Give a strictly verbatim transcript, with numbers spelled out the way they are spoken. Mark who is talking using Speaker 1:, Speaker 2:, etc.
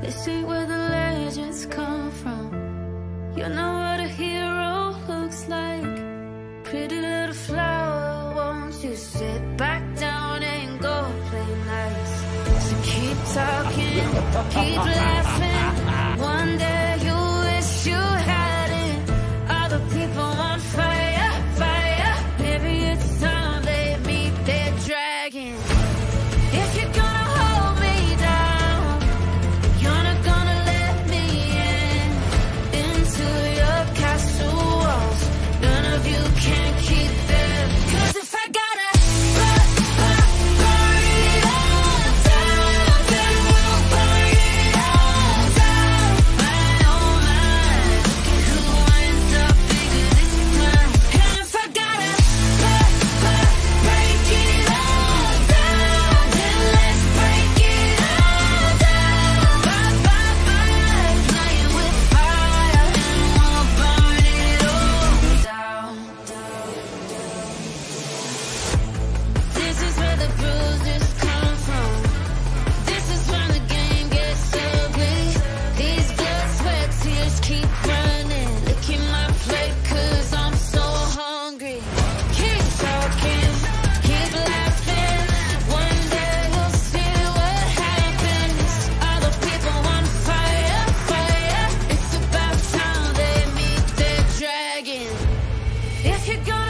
Speaker 1: This ain't where the legends come from. You know what a hero looks like. Pretty little flower, won't you sit back down and go play nice? So keep talking, keep laughing. One day you wish you had it. All the people on fire, fire. Maybe it's time they meet their dragon. If you're gonna hold me down, you're not gonna let me in. Into your castle walls, none of you can keep them. 'Cause if I gotta burn, burn, burn it all down, then we'll burn it all down. My oh my, look at who ends up bigger this time. And if I gotta burn, burn, break it all down, then let's break it all down. Bye, bye, bye, playing with fire, and we'll burn it all down. This is where the bruises come from. This is when the game gets ugly. These blood, sweat, tears keep running. Licking my plate 'cause I'm so hungry. Keep talking, keep laughing. One day we'll see what happens. All the people on fire, fire. It's about time they meet their dragon. If you're gonna